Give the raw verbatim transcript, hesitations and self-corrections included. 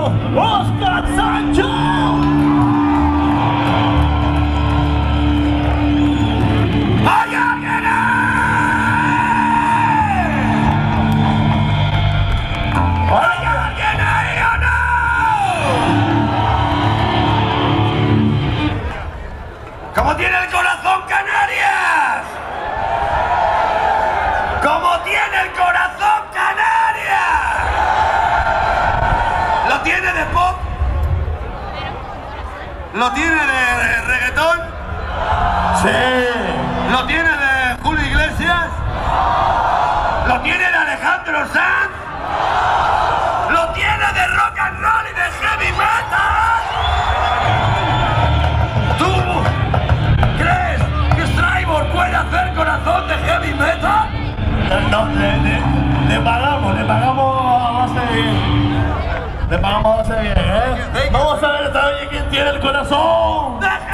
nosotros, Óscar Sancho. ¡Hay alguien ahí! ¿Hay alguien ahí o no? ¿Cómo tiene el corazón Canarias? ¿Cómo tiene el corazón Canarias? ¿Lo tiene de pop? ¿Lo tiene de reggaetón? Sí. ¿Lo tiene de Julio Iglesias? ¿Lo tiene de Alejandro Sanz? ¿Lo tiene de rock and roll y de heavy metal? ¿Tú crees que Strybor puede hacer corazón de heavy metal? No, le, le, le pagamos, le pagamos a base bien. Le pagamos a base bien, ¿eh? Vamos a ver esta vez quién tiene el corazón.